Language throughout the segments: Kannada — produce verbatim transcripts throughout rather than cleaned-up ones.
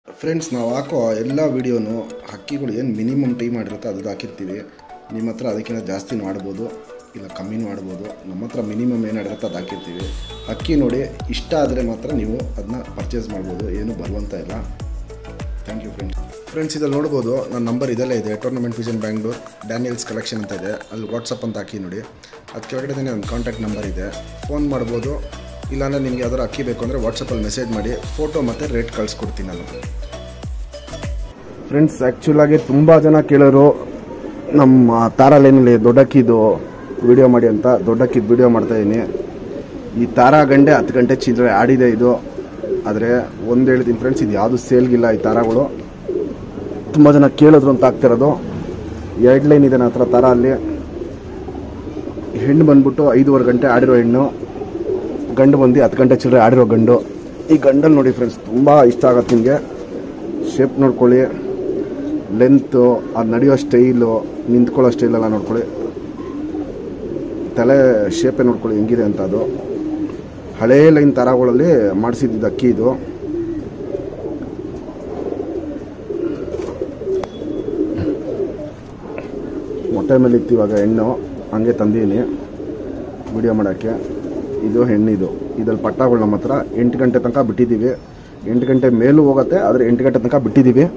ಫ್ರೆಂಡ್ಸ್, ನಾವು ಹಾಕೋ ಎಲ್ಲ ವೀಡಿಯೋನು ಹಕ್ಕಿಗಳು ಏನು ಮಿನಿಮಮ್ ಟೈಮ್ ಮಾಡಿರುತ್ತೆ ಅದು ಹಾಕಿರ್ತೀವಿ. ನಿಮ್ಮ ಹತ್ರ ಅದಕ್ಕಿಂತ ಜಾಸ್ತಿನೂ ಆಡ್ಬೋದು, ಇಲ್ಲ ಕಮ್ಮಿನೂ ಆಡ್ಬೋದು. ನಮ್ಮ ಹತ್ರ ಮಿನಿಮಮ್ ಏನು ಆಡಿರುತ್ತೆ ಅದು ಹಾಕಿರ್ತೀವಿ. ಹಕ್ಕಿ ನೋಡಿ ಇಷ್ಟ ಆದರೆ ಮಾತ್ರ ನೀವು ಅದನ್ನ ಪರ್ಚೇಸ್ ಮಾಡ್ಬೋದು, ಏನು ಬರುವಂತ ಇಲ್ಲ. Thank you friends. ಫ್ರೆಂಡ್ಸ್, ಇದಲ್ಲಿ ನೋಡ್ಬೋದು ನನ್ನ ನಂಬರ್ ಇದೆಲ್ಲ ಇದೆ. Tournament vision Bangalore Daniels collection ಅಂತ ಇದೆ. ಅಲ್ಲಿ ವಾಟ್ಸಪ್ ಅಂತ ಹಾಕಿ ನೋಡಿ. ಅದು ಕೆಳಗಡೆ ನನ್ನ ಕಾಂಟ್ಯಾಕ್ಟ್ ನಂಬರ್ ಇದೆ, ಫೋನ್ ಮಾಡ್ಬೋದು. ಇಲ್ಲಾಂದರೆ ನಿಮಗೆ ಯಾವ್ದಾರು ಅಕ್ಕಿ ಬೇಕು ಅಂದರೆ ವಾಟ್ಸಪ್ಪಲ್ಲಿ ಮೆಸೇಜ್ ಮಾಡಿ ಫೋಟೋ ಮತ್ತು ರೇಟ್ ಕಳಿಸ್ಕೊಡ್ತೀನಿ ನಾನು. ಫ್ರೆಂಡ್ಸ್, ಆ್ಯಕ್ಚುಲಾಗಿ ತುಂಬ ಜನ ಕೇಳೋರು ನಮ್ಮ ತಾರಾ ಲೈನಲ್ಲಿ ದೊಡ್ಡಕ್ಕಿದು ವಿಡಿಯೋ ಮಾಡಿ ಅಂತ. ದೊಡ್ಡಕ್ಕಿದು ವಿಡಿಯೋ ಮಾಡ್ತಾಯಿದ್ದೀನಿ. ಈ ತಾರಾ ಗಂಡೆ ಹತ್ತು ಗಂಟೆ ಚಿಲ್ಲರೆ ಆಡಿದೆ ಇದು. ಆದರೆ ಒಂದು ಹೇಳ್ತೀನಿ ಫ್ರೆಂಡ್ಸ್, ಇದು ಯಾವುದು ಸೇಲ್ಗಿಲ್ಲ. ಈ ತಾರಾಗಳು ತುಂಬ ಜನ ಕೇಳಿದ್ರು ಅಂತ ಆಗ್ತಿರೋದು. ಎರಡು ಲೈನ್ ಇದೆ ನನ್ನ ಹತ್ರ ತಾರಾ. ಅಲ್ಲಿ ಹೆಣ್ಣು ಬಂದ್ಬಿಟ್ಟು ಐದೂವರೆ ಗಂಟೆ ಆಡಿರೋ ಹೆಣ್ಣು, ಗಂಡು ಬಂದು ಹತ್ತು ಗಂಟೆ ಚಿಲ್ಲರೆ ಆಡಿರೋ ಗಂಡು. ಈ ಗಂಡಲ್ಲಿ ನೋಡಿ ಫ್ರೆಂಡ್ಸ್, ತುಂಬ ಇಷ್ಟ ಆಗುತ್ತೆ ನಿಮಗೆ. ಶೇಪ್ ನೋಡ್ಕೊಳ್ಳಿ, ಲೆಂತು, ಅದು ನಡೆಯೋ ಸ್ಟೈಲು, ನಿಂತ್ಕೊಳ್ಳೋ ಸ್ಟೈಲೆಲ್ಲ ನೋಡ್ಕೊಳ್ಳಿ, ತಲೆ ಶೇಪೇ ನೋಡ್ಕೊಳ್ಳಿ ಹೆಂಗಿದೆ ಅಂತ. ಅದು ಹಳೇ ಲೈನ್ ತಾರಾಗಳಲ್ಲಿ ಮಾಡಿಸಿದ್ದು ಅಕ್ಕಿ ಇದು. ಮೊಟ್ಟೆ ಮೇಲೆ ಇತ್ತು ಇವಾಗ ಹೆಣ್ಣು, ಹಂಗೆ ತಂದೀನಿ ವಿಡಿಯೋ ಮಾಡೋಕ್ಕೆ. ಇದು ಹೆಣ್ಣಿದು. ಇದ್ರಲ್ಲಿ ಪಟ್ಟಗಳು ನಮ್ಮ ಹತ್ರ ಎಂಟು ಗಂಟೆ ತನಕ ಬಿಟ್ಟಿದ್ದೀವಿ. ಎಂಟು ಗಂಟೆ ಮೇಲೂ ಹೋಗುತ್ತೆ, ಆದರೆ ಎಂಟು ಗಂಟೆ ತನಕ ಬಿಟ್ಟಿದ್ದೀವಿ.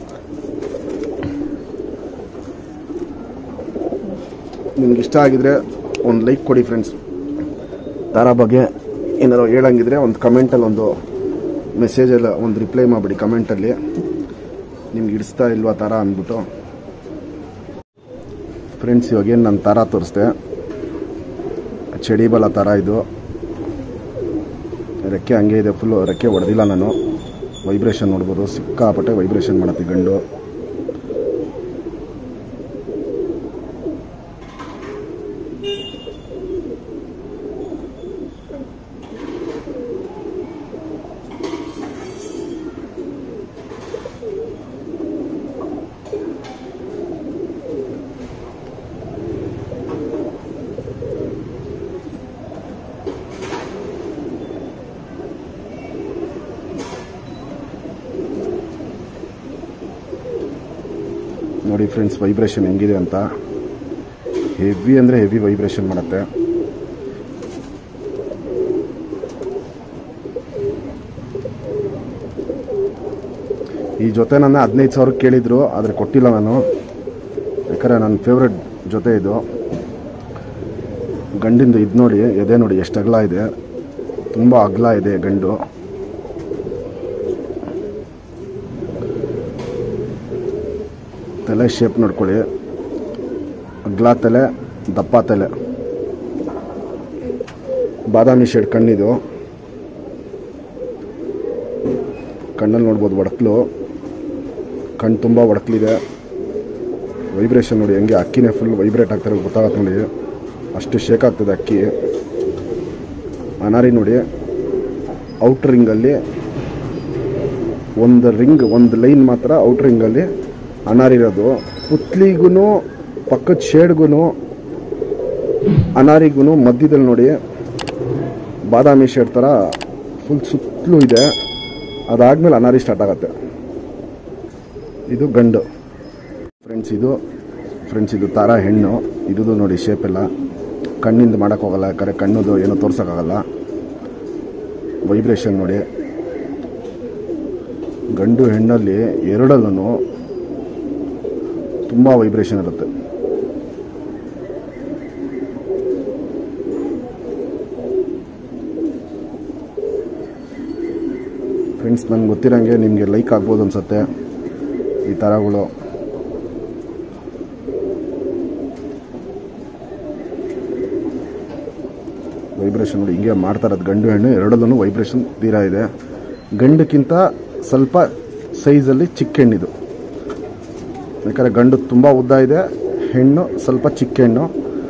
ನಿಮ್ಗೆ ಇಷ್ಟ ಆಗಿದ್ರೆ ಒಂದು ಲೈಕ್ ಕೊಡಿ ಫ್ರೆಂಡ್ಸ್. ತಾರಾ ಬಗ್ಗೆ ಏನಾರು ಹೇಳಂಗಿದ್ರೆ ಒಂದು ಕಮೆಂಟಲ್ಲಿ ಒಂದು ಮೆಸೇಜಲ್ಲಿ ಒಂದು ರಿಪ್ಲೈ ಮಾಡಿಬಿಡಿ ಕಮೆಂಟಲ್ಲಿ, ನಿಮ್ಗೆ ಇಡಿಸ್ತಾ ಇಲ್ವಾ ತಾರಾ ಅಂದ್ಬಿಟ್ಟು. ಫ್ರೆಂಡ್ಸ್, ಇವಾಗೇನು ನಾನು ತಾರಾ ತೋರಿಸ್ದೆ, ಚಡಿಬಲ ತಾರ ಇದು. ರೆಕ್ಕೆ ಹಂಗೆ ಇದೆ, ಫುಲ್ಲು ರೆಕ್ಕೆ ಹೊಡೆದಿಲ್ಲ ನಾನು. ವೈಬ್ರೇಷನ್ ನೋಡ್ಬೋದು, ಸಿಕ್ಕಾಪಟ್ಟೆ ವೈಬ್ರೇಷನ್ ಮಾಡುತ್ತೆ ಗಂಡು. ನೋಡಿ ಫ್ರೆಂಡ್ಸ್, ವೈಬ್ರೇಷನ್ ಹೆಂಗಿದೆ ಅಂತ. ಹೆವಿ ಅಂದರೆ ಹೆವಿ ವೈಬ್ರೇಷನ್ ಮಾಡುತ್ತೆ. ಈ ಜೊತೆ ನನ್ನ ಹದಿನೈದು ಸಾವಿರ ಕೇಳಿದ್ರು, ಆದರೆ ಕೊಟ್ಟಿಲ್ಲ ನಾನು. ಯಾಕಂದರೆ ನನ್ನ ಫೇವ್ರೆಟ್ ಜೊತೆ ಇದು. ಗಂಡಿಂದು ಇದು ನೋಡಿ, ಎದೆ ನೋಡಿ ಎಷ್ಟು ಅಗಲ ಇದೆ, ತುಂಬ ಅಗಲ ಇದೆ ಗಂಡು. ತಲೆ ಶೇಪ್ ನೋಡ್ಕೊಳ್ಳಿ, ಅಗ್ಲ ತಲೆ, ದಪ್ಪ ತಲೆ, ಬಾದಾಮಿ ಶೇಡ್ ಕಣ್ಣಿದು. ಕಣ್ಣಲ್ಲಿ ನೋಡ್ಬೋದು ಒಡಕ್ಲು, ಕಣ್ಣು ತುಂಬ ಒಡಕ್ಲಿದೆ. ವೈಬ್ರೇಷನ್ ನೋಡಿ ಹೆಂಗೆ, ಅಕ್ಕಿನೇ ಫುಲ್ ವೈಬ್ರೇಟ್ ಆಗ್ತಾರೆ, ಗೊತ್ತಾಗತ್ತೆ ನೋಡಿ, ಅಷ್ಟು ಶೇಕ್ ಆಗ್ತದೆ ಅಕ್ಕಿ. ಅನಾರಿ ನೋಡಿ, ಔಟ್ ರಿಂಗಲ್ಲಿ ಒಂದು ರಿಂಗ್, ಒಂದು ಲೈನ್ ಮಾತ್ರ ಔಟ್ ರಿಂಗಲ್ಲಿ ಅನಾರಿರೋದು. ಪುತ್ಲಿಗೂ ಪಕ್ಕದ ಶೇಡ್ಗೂ ಅನಾರಿಗೂ ಮಧ್ಯದಲ್ಲಿ ನೋಡಿ ಬಾದಾಮಿ ಶೇಡ್ ಥರ ಫುಲ್ ಸುತ್ತಲೂ ಇದೆ. ಅದಾದಮೇಲೆ ಅನಾರಿ ಸ್ಟಾರ್ಟ್ ಆಗುತ್ತೆ. ಇದು ಗಂಡು ಫ್ರೆಂಡ್ಸ್. ಇದು ಫ್ರೆಂಡ್ಸ್ ಇದು ತಾರಾ ಹೆಣ್ಣು. ಇದು ನೋಡಿ ಶೇಪ್ ಎಲ್ಲ ಕಣ್ಣಿಂದ ಮಾಡೋಕ್ಕೋಗಲ್ಲ, ಯಾಕಂದರೆ ಕಣ್ಣದು ಏನೋ ತೋರ್ಸೋಕ್ಕಾಗಲ್ಲ. ವೈಬ್ರೇಷನ್ ನೋಡಿ, ಗಂಡು ಹೆಣ್ಣಲ್ಲಿ ಎರಡಲ್ಲೂ ತುಂಬ ವೈಬ್ರೇಷನ್ ಇರುತ್ತೆ. ಫ್ರೆಂಡ್ಸ್, ನನಗೆ ಗೊತ್ತಿರೋಂಗೆ ನಿಮಗೆ ಲೈಕ್ ಆಗ್ಬೋದು ಅನ್ಸುತ್ತೆ ಈ ಥರಗಳು. ವೈಬ್ರೇಷನ್ ನೋಡಿ ಹಿಂಗೆ ಮಾಡ್ತಾ ಇರೋದು. ಗಂಡು ಹೆಣ್ಣು ಎರಡಲ್ಲೂ ವೈಬ್ರೇಷನ್ ತೀರಾ ಇದೆ. ಗಂಡಕ್ಕಿಂತ ಸ್ವಲ್ಪ ಸೈಜಲ್ಲಿ ಚಿಕ್ಕ ಹೆಣ್ಣಿದು, ಯಾಕಂದರೆ ಗಂಡು ತುಂಬ ಉದ್ದ ಇದೆ, ಹೆಣ್ಣು ಸ್ವಲ್ಪ ಚಿಕ್ಕ ಹೆಣ್ಣು.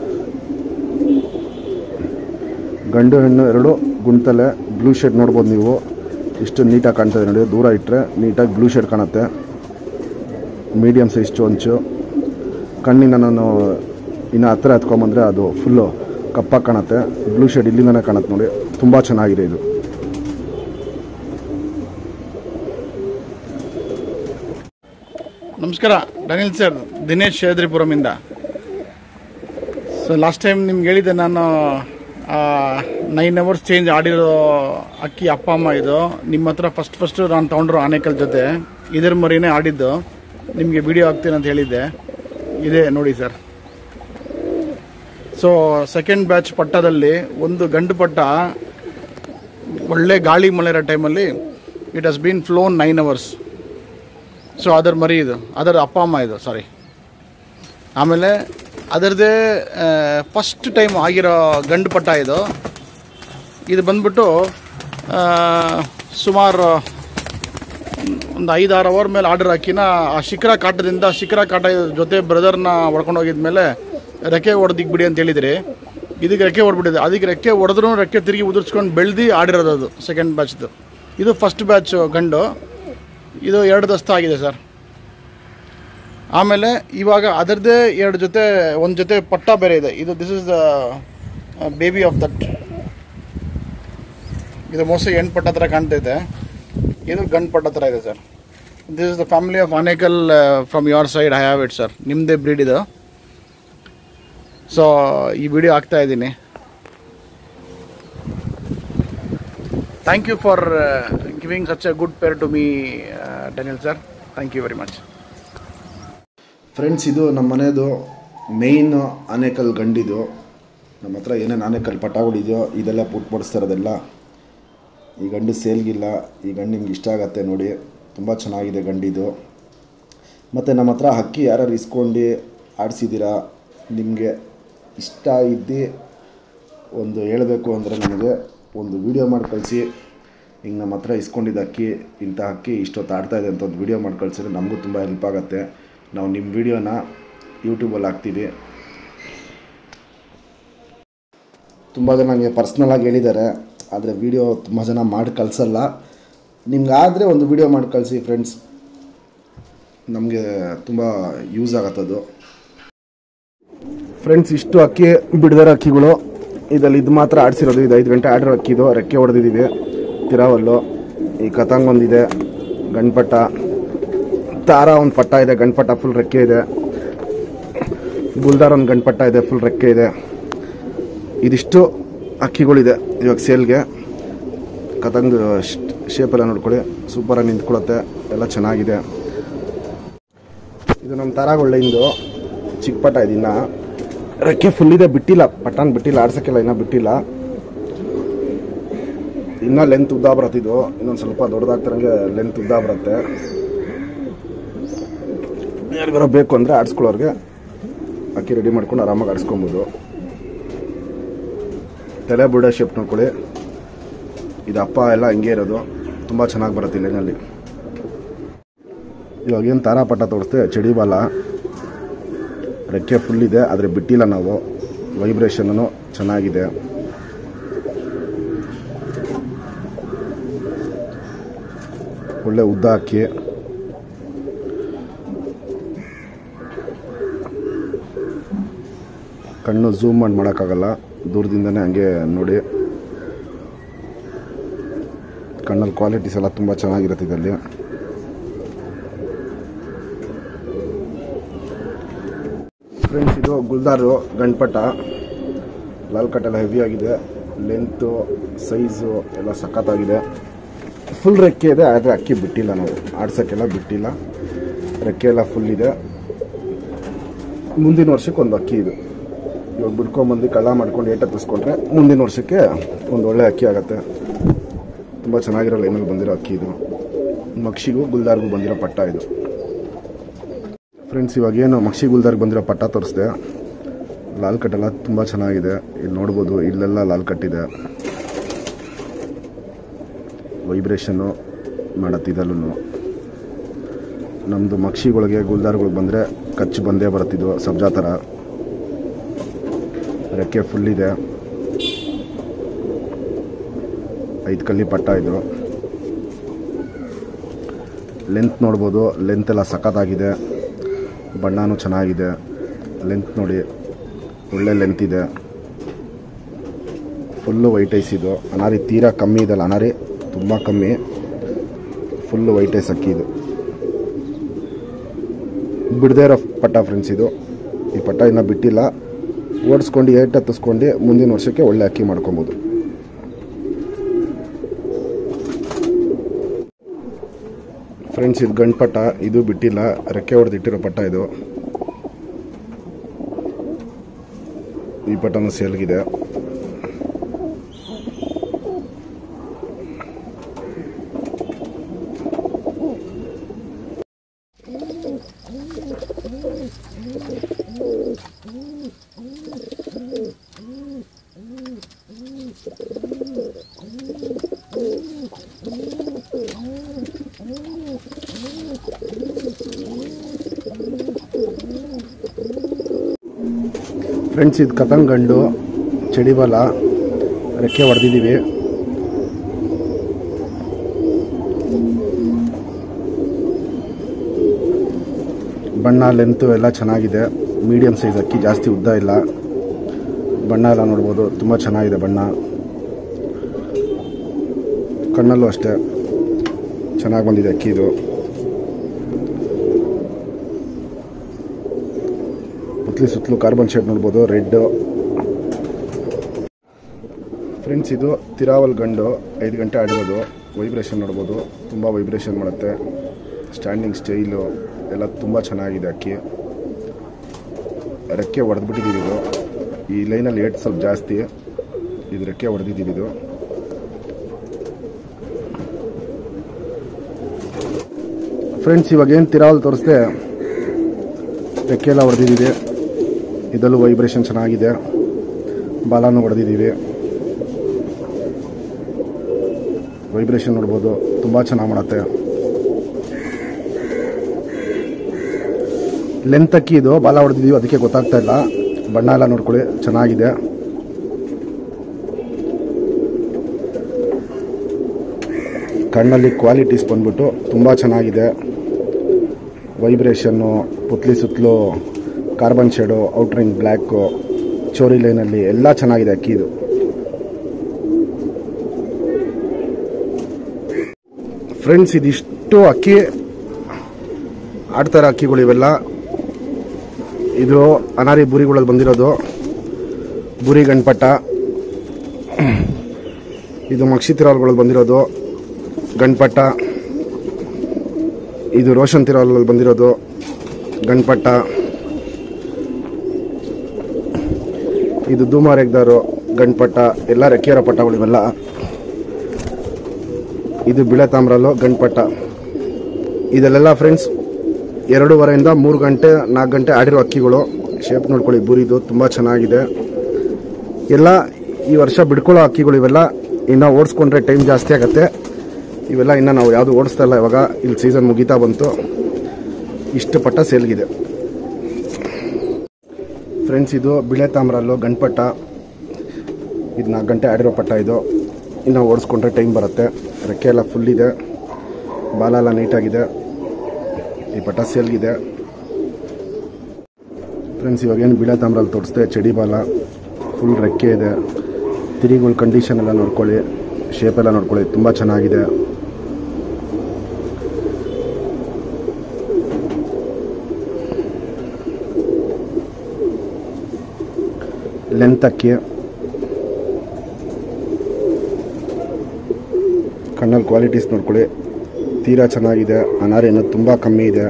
ಗಂಡು ಹೆಣ್ಣು ಎರಡು ಗುಂಟಲೆ, ಬ್ಲೂ ಶೇಡ್ ನೋಡ್ಬೋದು ನೀವು. ಇಷ್ಟು ನೀಟಾಗಿ ಕಾಣ್ತದೆ ನೋಡಿ, ದೂರ ಇಟ್ಟರೆ ನೀಟಾಗಿ ಬ್ಲೂ ಶೇಡ್ ಕಾಣುತ್ತೆ. ಮೀಡಿಯಮ್ ಸೈಜ್ ಚೊಂಚು. ಕಣ್ಣಿನ ನಾನು ಇನ್ನು ಹತ್ತಿರ ಹತ್ಕೊಂಬಂದರೆ ಅದು ಫುಲ್ಲು ಕಪ್ಪಾಗಿ ಕಾಣುತ್ತೆ. ಬ್ಲೂ ಶೇಡ್ ಇಲ್ಲಿಂದನೇ ಕಾಣುತ್ತೆ ನೋಡಿ, ತುಂಬ ಚೆನ್ನಾಗಿದೆ ಇದು. ನಮಸ್ಕಾರ ಡನಿಲ್ ಸರ್, ದಿನೇಶ್ ಶೇದ್ರಿಪುರಮಿಂದ. ಸೊ ಲಾಸ್ಟ್ ಟೈಮ್ ನಿಮ್ಗೆ ಹೇಳಿದ್ದೆ ನಾನು ನೈನ್ ಅವರ್ಸ್ ಚೇಂಜ್ ಆಡಿರೋ ಅಕ್ಕಿ ಅಪ್ಪ ಅಮ್ಮ ಇದು ನಿಮ್ಮ ಹತ್ರ ಫಸ್ಟ್ ಫಸ್ಟು ನಾನು ತೊಗೊಂಡ್ರು ಆನೇಕಲ್ ಜೊತೆ ಇದರ ಮರಿನೇ ಆಡಿದ್ದು. ನಿಮಗೆ ವಿಡಿಯೋ ಹಾಕ್ತೀನಿ ಅಂತ ಹೇಳಿದ್ದೆ, ಇದೆ ನೋಡಿ ಸರ್. ಸೊ ಸೆಕೆಂಡ್ ಬ್ಯಾಚ್ ಪಟ್ಟದಲ್ಲಿ ಒಂದು ಗಂಡು ಪಟ್ಟ ಒಳ್ಳೆ ಗಾಳಿ ಮಳೆ ಇರೋ ಟೈಮಲ್ಲಿ it has been flown nine hours. So ಅದರ ಮರಿ ಇದು, ಅದರ ಅಪ್ಪ ಅಮ್ಮ ಇದು, ಸಾರಿ. ಆಮೇಲೆ ಅದರದ್ದೇ ಫಸ್ಟ್ ಟೈಮ್ ಆಗಿರೋ ಗಂಡು ಪಟ್ಟ ಇದು. ಇದು ಬಂದ್ಬಿಟ್ಟು ಸುಮಾರು ಒಂದು ಐದಾರು ಅವರ್ ಮೇಲೆ ಆರ್ಡರ್ ಹಾಕಿನ ಆ ಶಿಖರ ಕಾಟದಿಂದ ಶಿಖರ ಕಾಟ ಜೊತೆ ಬ್ರದರ್ನ ಹೊಡ್ಕೊಂಡು ಹೋಗಿದ್ಮೇಲೆ ರೆಕ್ಕೆ ಹೊಡೆದಿಗ್ಬಿಡಿ ಅಂತ ಹೇಳಿದ್ರಿ. ಇದಕ್ಕೆ ರೆಕ್ಕೆ ಹೊಡೆದ್ಬಿಟ್ಟಿದೆ. ಅದಕ್ಕೆ ರೆಕ್ಕೆ ಹೊಡೆದ್ರೂ ರೆಕ್ಕೆ ತಿರುಗಿ ಉದುರ್ಸ್ಕೊಂಡು ಬೆಳೆದು ಆಡಿರೋದು ಅದು ಸೆಕೆಂಡ್ ಬ್ಯಾಚ್ದು. ಇದು ಫಸ್ಟ್ ಬ್ಯಾಚ್ ಗಂಡು. ಇದು ಎರಡು ದಸ್ತ ಆಗಿದೆ ಸರ್. ಆಮೇಲೆ ಇವಾಗ ಅದರದ್ದೇ ಎರಡು ಜೊತೆ ಒಂದು ಜೊತೆ ಪಟ್ಟ ಬೇರೆ ಇದೆ. ಇದು this is the baby of that. ಇದು ಮೋಸ್ಟ್ಲಿ ಹೆಣ್ಣು ಪಟ್ಟ ಥರ ಕಾಣ್ತಾ ಇದೆ, ಇದು ಗಂಡು ಪಟ್ಟ ಥರ ಇದೆ sir. This is the family of Anekal from your side. I have it sir. ನಿಮ್ಮದೇ ಬ್ರೀಡ್ ಇದು. ಸೊ ಈ ವಿಡಿಯೋ ಹಾಕ್ತಾ ಇದ್ದೀನಿ. Thank you for giving such a good pair to me Daniel sir. Thank you very much. Friends, ಇದು ನಮ್ಮ ಮನೆಯದು ಮೇಯ್ನ್ ಆನೇಕಲ್ ಗಂಡಿದು. ನಮ್ಮ ಹತ್ರ ಏನೇನು ಆನೇಕಲ್ ಪಟಾಗಳಿದೆಯೋ ಇದೆಲ್ಲ ಪುಟ್ ಪಡಿಸ್ತಾ ಇರೋದೆಲ್ಲ. ಈ ಗಂಡು ಸೇಲ್ಗಿಲ್ಲ. ಈ ಗಂಡು ನಿಮ್ಗೆ ಇಷ್ಟ ಆಗತ್ತೆ ನೋಡಿ, ತುಂಬ ಚೆನ್ನಾಗಿದೆ ಗಂಡಿದು. ಮತ್ತು ನಮ್ಮ ಹತ್ರ ಹಕ್ಕಿ ಯಾರು ಇಸ್ಕೊಂಡು ಆಡಿಸಿದ್ದೀರಾ, ನಿಮಗೆ ಇಷ್ಟ ಇದ್ದು ಒಂದು ಹೇಳಬೇಕು ಅಂದರೆ ನನಗೆ ಒಂದು ವಿಡಿಯೋ ಮಾಡಿ ಕಳಿಸಿ. ಹಿಂಗೆ ನಮ್ಮ ಹತ್ರ ಇಸ್ಕೊಂಡಿದ್ದ ಅಕ್ಕಿ, ಇಂಥ ಅಕ್ಕಿ ಇಷ್ಟೊತ್ತು ಆಡ್ತಾಯಿದೆ ಅಂತ ಒಂದು ವಿಡಿಯೋ ಮಾಡಿ ಕಳಿಸಿದ್ರೆ ನಮಗೂ ತುಂಬ ಹೆಲ್ಪ್ ಆಗುತ್ತೆ. ನಾವು ನಿಮ್ಮ ವಿಡಿಯೋನ ಯೂಟ್ಯೂಬಲ್ಲಿ ಹಾಕ್ತೀವಿ. ತುಂಬ ಜನ ನನಗೆ ಪರ್ಸ್ನಲಾಗಿ ಹೇಳಿದ್ದಾರೆ, ಆದರೆ ವಿಡಿಯೋ ತುಂಬ ಜನ ಮಾಡಿ ಕಳಿಸಲ್ಲ. ನಿಮ್ಗಾದರೆ ಒಂದು ವಿಡಿಯೋ ಮಾಡಿ ಕಳಿಸಿ ಫ್ರೆಂಡ್ಸ್, ನಮಗೆ ತುಂಬ ಯೂಸ್ ಆಗತ್ತದು. ಫ್ರೆಂಡ್ಸ್, ಇಷ್ಟು ಅಕ್ಕಿ ಬಿಡದಿರೋ ಅಕ್ಕಿಗಳು ಇದರಲ್ಲಿ ಇದು ಮಾತ್ರ ಆಡಿಸಿರೋದು. ಇದು ಐದು ಗಂಟೆ ಆಡಿರೋ ಅಕ್ಕಿದು. ರೆಕ್ಕೆ ಹೊಡೆದಿದ್ದೀವಿ. ತಿರಾವಲ್ಲು, ಈ ಕತಾಂಗ್ ಒಂದಿದೆ, ಗಂಡ್ಪಟ್ಟ, ತಾರ ಒಂದು ಪಟ್ಟ ಇದೆ, ಗಂಡ್ಪಟ್ಟ ಫುಲ್ ರೆಕ್ಕೆ ಇದೆ, ಗುಲ್ದಾರ್ ಒಂದು ಗಂಡ್ಪಟ್ಟ ಇದೆ, ಫುಲ್ ರೆಕ್ಕೆ ಇದೆ. ಇದಿಷ್ಟು ಅಕ್ಕಿಗಳಿದೆ ಇವಾಗ ಸೇಲ್ಗೆ. ಕತಾಂಗ್ ಶೇಪೆಲ್ಲ ನೋಡ್ಕೊಳ್ಳಿ, ಸೂಪರಾಗಿ ನಿಂತ್ಕೊಳ್ಳುತ್ತೆ, ಎಲ್ಲ ಚೆನ್ನಾಗಿದೆ. ಇದು ನಮ್ಮ ತಾರಾಗೊಳ್ಳೆಯಿಂದ ಚಿಕ್ಕ ಪಟ್ಟ ಇದೆ. ಇನ್ನು ರೆಕ್ಕೆ ಫುಲ್ ಇದೆ, ಬಿಟ್ಟಿಲ್ಲ, ಪಟ್ಟಾನ್ ಬಿಟ್ಟಿಲ್ಲ, ಆಡ್ಸೋಕ್ಕೆಲ್ಲ ಇನ್ನೂ ಬಿಟ್ಟಿಲ್ಲ. ಇನ್ನೂ ಲೆಂತ್ ಉದ್ದ ಬರತ್ತಿದ್ದು, ಇನ್ನೊಂದು ಸ್ವಲ್ಪ ದೊಡ್ಡದಾಗ್ತಾರಂಗೆ ಲೆಂತ್ ಉದ್ದ ಬರುತ್ತೆ. ಯಾರಿಗಾರ ಬೇಕು ಅಂದರೆ ಆಡಿಸ್ಕೊಳ್ಳೋರಿಗೆ ಅಕ್ಕಿ ರೆಡಿ ಮಾಡ್ಕೊಂಡು ಆರಾಮಾಗಿ ಆಡಿಸ್ಕೊಬೋದು. ತಲೆ ಬುಡ ಶೇಪ್ ನೋಡ್ಕೊಳ್ಳಿ. ಇದು ಅಪ್ಪ ಎಲ್ಲ ಹಿಂಗೆ ಇರೋದು, ತುಂಬ ಚೆನ್ನಾಗಿ ಬರುತ್ತೆ ಲೈನಲ್ಲಿ. ಇವಾಗೇನು ತಾರಾ ಪಟ್ಟ ತೋರಿಸ್ತೆ, ಚಡಿ ಬಾಲ, ರೆಕ್ಕೆ ಫುಲ್ ಇದೆ, ಆದರೆ ಬಿಟ್ಟಿಲ್ಲ ನಾವು. ವೈಬ್ರೇಷನ್ನು ಚೆನ್ನಾಗಿದೆ. ಒಳ್ಳೆ ಉದ್ದ ಅಕ್ಕಿ. ಕಣ್ಣು ಝೂಮ್ ಮಾಡಿ ಮಾಡೋಕ್ಕಾಗಲ್ಲ, ದೂರದಿಂದನೇ ಹಂಗೆ ನೋಡಿ. ಕಣ್ಣಲ್ಲಿ ಕ್ವಾಲಿಟೀಸ್ ಎಲ್ಲ ತುಂಬ ಚೆನ್ನಾಗಿರುತ್ತೆ ಇದರಲ್ಲಿ. ಫ್ರೆಂಡ್ಸ್, ಇದು ಗುಲ್ದಾರು ಗಂಡ್ಪಟ್ಟ. ಲಾಲ್ ಕಟ್ ಎಲ್ಲ ಹೆವಿ ಆಗಿದೆ, ಲೆಂತು ಸೈಜು ಎಲ್ಲ ಸಖತ್ತಾಗಿದೆ. ಫುಲ್ ರೆಕ್ಕೆ ಇದೆ, ಆದರೆ ಅಕ್ಕಿ ಬಿಟ್ಟಿಲ್ಲ, ನಾವು ಆಡ್ಸೋಕ್ಕೆಲ್ಲ ಬಿಟ್ಟಿಲ್ಲ. ರೆಕ್ಕೆ ಎಲ್ಲ ಫುಲ್ ಇದೆ. ಮುಂದಿನ ವರ್ಷಕ್ಕೆ ಒಂದು ಅಕ್ಕಿ ಇದು. ಇವಾಗ ಬಿಡ್ಕೊಂಬಂದು ಕಳ್ಳ ಮಾಡ್ಕೊಂಡು ಏಟ ತರಿಸ್ಕೊಂಡ್ರೆ ಮುಂದಿನ ವರ್ಷಕ್ಕೆ ಒಂದು ಒಳ್ಳೆ ಅಕ್ಕಿ ಆಗುತ್ತೆ. ತುಂಬ ಚೆನ್ನಾಗಿರೋ ಲೈನಲ್ಲಿ ಬಂದಿರೋ ಅಕ್ಕಿ ಇದು. ಮಕ್ಷಿಗೂ ಗುಲ್ದಾರ್ಗೂ ಬಂದಿರೋ ಪಟ್ಟ ಇದು. ಫ್ರೆಂಡ್ಸ್, ಇವಾಗೇನು ಮಕ್ಷಿ ಗುಲ್ದಾರ್ಗೆ ಬಂದಿರೋ ಪಟ್ಟ ತೋರಿಸ್ದೆ. ಲಾಲ್ ಕಟ್ಟೆಲ್ಲ ತುಂಬ ಚೆನ್ನಾಗಿದೆ. ಇಲ್ಲಿ ನೋಡ್ಬೋದು, ಇಲ್ಲೆಲ್ಲ ಲಾಲ್ ಕಟ್ಟಿದೆ. ವೈಬ್ರೇಷನ್ನು ಮಾಡತ್ತಿದಲ್ಲೂ. ನಮ್ಮದು ಮಕ್ಷಿಗಳಿಗೆ ಗುಲ್ದಾರ್ಗಳಿಗೆ ಬಂದರೆ ಕಚ್ಚು ಬಂದೇ ಬರುತ್ತಿದ್ದು, ಸಬ್ಜಾ ಥರ. ರೆಕ್ಕೆ ಫುಲ್ ಇದೆ. ಐದು ಕಲ್ಲಿ ಪಟ್ಟ ಇದು. ಲೆಂತ್ ನೋಡ್ಬೋದು, ಲೆಂತ್ ಎಲ್ಲ ಸಖತ್ತಾಗಿದೆ. ಬಣ್ಣನೂ ಚೆನ್ನಾಗಿದೆ. ಲೆಂತ್ ನೋಡಿ, ಒಳ್ಳೆ ಲೆಂತ್ ಇದೆ. ಫುಲ್ಲು ವೈಟ್ ಐಸ್ ಇದು. ಅನಾರಿ ತೀರಾ ಕಮ್ಮಿ ಇದಲ್ಲ, ಅನಾರಿ ತುಂಬ ಕಮ್ಮಿ. ಫುಲ್ಲು ವೈಟ್ ಐಸ್ ಅಕ್ಕಿ ಇದು. ಬಿಡದೇ ಇರೋ ಪಟ್ಟ ಫ್ರೆಂಡ್ಸ್. ಇದು ಈ ಪಟ್ಟ ಇನ್ನೂ ಬಿಟ್ಟಿಲ್ಲ. ಓಡಿಸ್ಕೊಂಡು ಏಟ್ ಹತ್ತಿಸ್ಕೊಂಡು ಮುಂದಿನ ವರ್ಷಕ್ಕೆ ಒಳ್ಳೆ ಅಕ್ಕಿ ಮಾಡ್ಕೊಬೋದು. ಫ್ರೆಂಡ್ಸ್ ಇದು ಗಂಡು ಪಟ್ಟ, ಇದು ಬಿಟ್ಟಿಲ್ಲ, ರೆಕ್ಕೆ ಹೊಡೆದಿಟ್ಟಿರೋ ಪಟ್ಟ ಇದು. ಈ ಪಟ್ಟನ ಸೇಲ್ಗಿದೆ. ಫ್ರೆಂಡ್ಸ್ ಇದು ಕತಂಗಂಡು ಚಡಿಬಲ, ರೆಕ್ಕೆ ಹೊಡೆದಿದ್ದೀವಿ. ಬಣ್ಣ ಲೆಂತು ಎಲ್ಲ ಚೆನ್ನಾಗಿದೆ. ಮೀಡಿಯಮ್ ಸೈಜ್ ಅಕ್ಕಿ, ಜಾಸ್ತಿ ಉದ್ದ ಇಲ್ಲ. ಬಣ್ಣ ಎಲ್ಲ ನೋಡ್ಬೋದು, ತುಂಬ ಚೆನ್ನಾಗಿದೆ ಬಣ್ಣ. ಕಣ್ಣಲ್ಲೂ ಅಷ್ಟೇ ಚೆನ್ನಾಗಿ ಬಂದಿದೆ ಅಕ್ಕಿ ಇದು. ಪುತ್ಲಿ ಸುತ್ತಲೂ ಕಾರ್ಬನ್ ಶೇಡ್ ನೋಡ್ಬೋದು, ರೆಡ್. ಫ್ರೆಂಡ್ಸ್ ಇದು ತಿರಾವಲ್ ಗಂಡು, ಐದು ಗಂಟೆ ಆಡಿರೋದು. ವೈಬ್ರೇಷನ್ ನೋಡ್ಬೋದು, ತುಂಬ ವೈಬ್ರೇಷನ್ ಮಾಡುತ್ತೆ. ಸ್ಟ್ಯಾಂಡಿಂಗ್ ಸ್ಟೈಲು ಎಲ್ಲ ತುಂಬ ಚೆನ್ನಾಗಿದೆ ಅಕ್ಕಿ. ರೆಕ್ಕೆ ಹೊಡೆದ್ಬಿಟ್ಟಿದ್ದೀವಿ ಇದು. ಈ ಲೈನಲ್ಲಿ ಏಟ್ ಸ್ವಲ್ಪ ಜಾಸ್ತಿ, ಇದು ರೆಕ್ಕೆ ಹೊಡೆದಿದ್ದೀವಿ ಇದು. ಫ್ರೆಂಡ್ಸ್ ಇವಾಗ ಏನು ತಿರಾವಲ್ ತೋರಿಸ್ದೆ, ರೆಕ್ಕೆ ಎಲ್ಲ ಹೊಡೆದಿದ್ದೀವಿ. ಇದರಲ್ಲೂ ವೈಬ್ರೇಷನ್ ಚೆನ್ನಾಗಿದೆ. ಬಾಲನೂ ಹೊಡೆದಿದ್ದೀವಿ. ವೈಬ್ರೇಷನ್ ನೋಡ್ಬೋದು, ತುಂಬ ಚೆನ್ನಾಗಿ ಮಾಡುತ್ತೆ. ಲೆಂತ್ ಅಕ್ಕಿ ಇದು, ಬಾಲ ಹೊಡೆದಿದ್ದೀವಿ, ಅದಕ್ಕೆ ಗೊತ್ತಾಗ್ತಾ ಇಲ್ಲ. ಬಣ್ಣ ಎಲ್ಲ ನೋಡ್ಕೊಳ್ಳಿ, ಚೆನ್ನಾಗಿದೆ. ಕಣ್ಣಲ್ಲಿ ಕ್ವಾಲಿಟೀಸ್ ಬಂದ್ಬಿಟ್ಟು ತುಂಬ ಚೆನ್ನಾಗಿದೆ. ವೈಬ್ರೇಷನ್ನು, ಪುತ್ಲಿ ಸುತ್ತಲೂ ಕಾರ್ಬನ್ ಶೇಡು, ಔಟ್ರಿಂಗ್ ಬ್ಲ್ಯಾಕು, ಚೋರಿ ಲೈನಲ್ಲಿ ಎಲ್ಲ ಚೆನ್ನಾಗಿದೆ ಅಕ್ಕಿ ಇದು. ಫ್ರೆಂಡ್ಸ್ ಇದಿಷ್ಟು ಅಕ್ಕಿ ಆಡ್ತಾರ ಅಕ್ಕಿಗಳು ಇವೆಲ್ಲ. ಇದು ಅನಾರಿ ಬುರಿಗಳಲ್ಲಿ ಬಂದಿರೋದು, ಬುರಿ ಗಣಪಟ್ಟ. ಇದು ಮಕ್ಷಿ ತಿರಾವಲ್ಗಳಲ್ಲಿ ಬಂದಿರೋದು ಗಣಪಟ್ಟ. ಇದು ರೋಷನ್ ತಿರಾವಲ್ಗಳಲ್ಲಿ ಬಂದಿರೋದು ಗಣಪಟ್ಟ. ಇದು ಧೂಮಾರೆಗ್ದಾರು ಗಣಪಟ್ಟ. ಎಲ್ಲ ರೆಕ್ಕೆಯರ ಪಟ್ಟಗಳು ಇವೆಲ್ಲ. ಇದು ಬಿಳೆ ತಾಮ್ರಲ್ಲು ಗಣಪಟ್ಟ. ಇದೆಲ್ಲ ಫ್ರೆಂಡ್ಸ್ ಎರಡೂವರೆಯಿಂದ ಮೂರು ಗಂಟೆ ನಾಲ್ಕು ಗಂಟೆ ಆಡಿರೋ ಅಕ್ಕಿಗಳು. ಶೇಪ್ ನೋಡ್ಕೊಳ್ಳಿ, ಬುರಿದು ತುಂಬ ಚೆನ್ನಾಗಿದೆ. ಎಲ್ಲ ಈ ವರ್ಷ ಬಿಡ್ಕೊಳ್ಳೋ ಅಕ್ಕಿಗಳು ಇವೆಲ್ಲ. ಇನ್ನು ಓಡಿಸ್ಕೊಂಡ್ರೆ ಟೈಮ್ ಜಾಸ್ತಿ ಆಗುತ್ತೆ. ಇವೆಲ್ಲ ಇನ್ನು ನಾವು ಯಾವುದು ಓಡಿಸ್ತಾ ಇಲ್ಲ. ಇವಾಗ ಇಲ್ಲಿ ಸೀಸನ್ ಮುಗೀತಾ ಬಂತು. ಇಷ್ಟು ಪಟ್ಟ ಸೇಲ್ಗಿದೆ ಫ್ರೆಂಡ್ಸ್. ಇದು ಬಿಳೆ ತಾಮ್ರಲ್ಲು ಗಣಪಟ್ಟ. ಇದು ನಾಲ್ಕು ಗಂಟೆ ಆಡಿರೋ ಪಟ್ಟ ಇದು. ಇನ್ನು ಓಡಿಸ್ಕೊಂಡ್ರೆ ಟೈಮ್ ಬರುತ್ತೆ. ರೆಕ್ಕೆ ಎಲ್ಲ ಫುಲ್ ಇದೆ, ಬಾಲ ಎಲ್ಲ ನೀಟಾಗಿದೆ. ಈ ಪಟ್ಟ ಸೇಲ್ಗಿದೆ ಫ್ರೆಂಡ್ಸ್. ಇವಾಗೇನು ಬಿಳೆ ತಾಮ್ರಲ್ಲಿ ತೋರಿಸ್ದೆ, ಚಡಿ ಬಾಲ, ಫುಲ್ ರೆಕ್ಕೆ ಇದೆ. ತಿರಿಗಳ ಕಂಡೀಷನ್ ಎಲ್ಲ ನೋಡ್ಕೊಳ್ಳಿ, ಶೇಪ್ ಎಲ್ಲ ನೋಡ್ಕೊಳ್ಳಿ, ತುಂಬ ಚೆನ್ನಾಗಿದೆ. ಲೆಂತ್ ಅಕ್ಕಿ, ಕಣ್ಣಲ್ಲಿ ಕ್ವಾಲಿಟೀಸ್ ನೋಡ್ಕೊಳ್ಳಿ, ತೀರಾ ಚೆನ್ನಾಗಿದೆ. ಅನಾರಿ ಅನ್ನೋದು ತುಂಬ ಕಮ್ಮಿ ಇದೆ.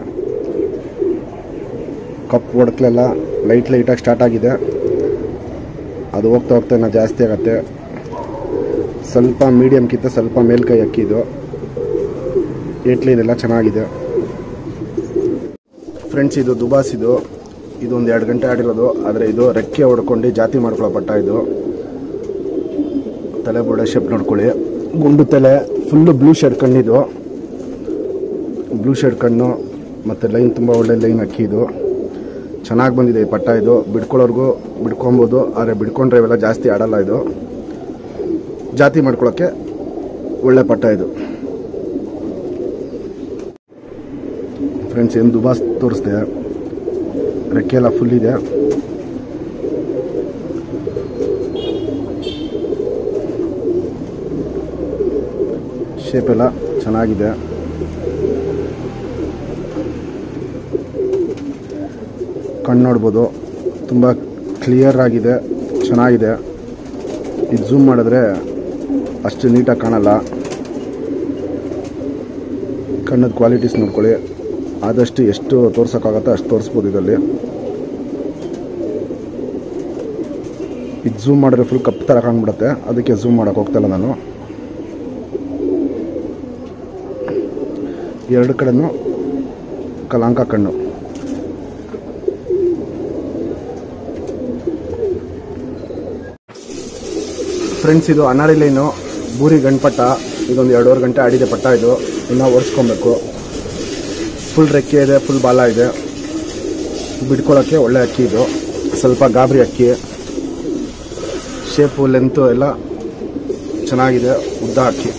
ಕಪ್ ಹೊಡ್ಕಲೆಲ್ಲ ಲೈಟ್ ಲೈಟಾಗಿ ಸ್ಟಾರ್ಟ್ ಆಗಿದೆ. ಅದು ಹೋಗ್ತಾ ಹೋಗ್ತಾ ಇನ್ನೂ ಜಾಸ್ತಿ ಆಗುತ್ತೆ. ಸ್ವಲ್ಪ ಮೀಡಿಯಮ್ಗಿಂತ ಸ್ವಲ್ಪ ಮೇಲ್ಕೈ ಅಕ್ಕಿದು. ಏಟ್ಲಿ ಇದೆಲ್ಲ ಚೆನ್ನಾಗಿದೆ ಫ್ರೆಂಡ್ಸ್. ಇದು ದುಬಾಸ್. ಇದು ಇದೊಂದು ಎರಡು ಗಂಟೆ ಆಡಿರೋದು. ಆದರೆ ಇದು ರೆಕ್ಕೆ ಹೊಡ್ಕೊಂಡು ಜಾತಿ ಮಾಡ್ಕೊಳ್ಳೋ ಪಟ್ಟ ಇದು. ತಲೆ ಬೋರ್ಡೆ ಶೇಪ್ ನೋಡ್ಕೊಳ್ಳಿ, ಗುಂಡು ತಲೆ, ಫುಲ್ಲು ಬ್ಲೂ ಶೇಡ್ ಕಣ್ಣಿದು. ಬ್ಲೂ ಶೇಡ್ ಕಣ್ಣು ಮತ್ತು ಲೈನ್ ತುಂಬ ಒಳ್ಳೆ ಲೈನ್ ಅಕ್ಕಿ ಇದು. ಚೆನ್ನಾಗಿ ಬಂದಿದೆ ಈ ಪಟ್ಟ. ಇದು ಬಿಡ್ಕೊಳ್ಳೋರ್ಗೂ ಬಿಡ್ಕೊಬೋದು, ಆದರೆ ಬಿಡ್ಕೊಂಡ್ರೆ ಇವೆಲ್ಲ ಜಾಸ್ತಿ ಆಡಲ್ಲ. ಇದು ಜಾತಿ ಮಾಡ್ಕೊಳ್ಳೋಕ್ಕೆ ಒಳ್ಳೆ ಪಟ್ಟ ಇದು ಫ್ರೆಂಡ್ಸ್. ಏನು ದುಬಾಸ್ ತೋರಿಸ್ದೆ, ರೆಕ್ಕೆ ಎಲ್ಲ ಫುಲ್ ಇದೆ. ಶೇಪ್ ಎಲ್ಲ ಚೆನ್ನಾಗಿದೆ. ಕಣ್ಣು ನೋಡ್ಬೋದು, ತುಂಬ ಕ್ಲಿಯರ್ ಆಗಿದೆ, ಚೆನ್ನಾಗಿದೆ. ಇದು ಝೂಮ್ ಮಾಡಿದ್ರೆ ಅಷ್ಟು ನೀಟಾಗಿ ಕಾಣಲ್ಲ. ಕಣ್ಣದ ಕ್ವಾಲಿಟೀಸ್ ನೋಡ್ಕೊಳ್ಳಿ, ಆದಷ್ಟು ಎಷ್ಟು ತೋರ್ಸೋಕ್ಕಾಗತ್ತೋ ಅಷ್ಟು ತೋರಿಸ್ಬೋದು ಇದರಲ್ಲಿ. ಇದು ಝೂಮ್ ಮಾಡಿದ್ರೆ ಫುಲ್ ಕಪ್ ಥರ ಕಾಣ್ಬಿಡುತ್ತೆ, ಅದಕ್ಕೆ ಝೂಮ್ ಮಾಡೋಕ್ಕೆ ಹೋಗ್ತಾಯಿಲ್ಲ ನಾನು. ಎರಡು ಕಡೆನೂ ಕಲಾಂಕ ಕಣ್ಣು. ಫ್ರೆಂಡ್ಸ್, ಇದು ಅನಾರಿ ಲೈನು ಬೂರಿ ಗಂಡ್ಪಟ್ಟ. ಇದೊಂದು ಎರಡೂವರೆ ಗಂಟೆ ಆಡಿದೆ ಪಟ್ಟ. ಇದು ಇನ್ನೂ ಒರೆಸ್ಕೊಬೇಕು. ಫುಲ್ ರೆಕ್ಕೆ ಇದೆ, ಫುಲ್ ಬಾಲ ಇದೆ. ಬಿಡ್ಕೊಳ್ಳೋಕ್ಕೆ ಒಳ್ಳೆ ಅಕ್ಕಿ ಇದು. ಸ್ವಲ್ಪ ಗಾಬರಿ ಅಕ್ಕಿ. ಶೇಪು ಲೆಂತು ಎಲ್ಲ ಚೆನ್ನಾಗಿದೆ, ಉದ್ದ ಅಕ್ಕಿ.